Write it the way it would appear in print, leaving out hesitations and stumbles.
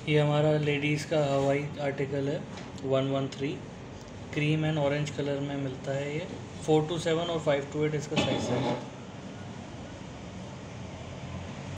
ये हमारा लेडीज़ का हवाई आर्टिकल है 113। क्रीम एंड ऑरेंज कलर में मिलता है ये। 4 to 7 और 5 to 8 इसका साइज है।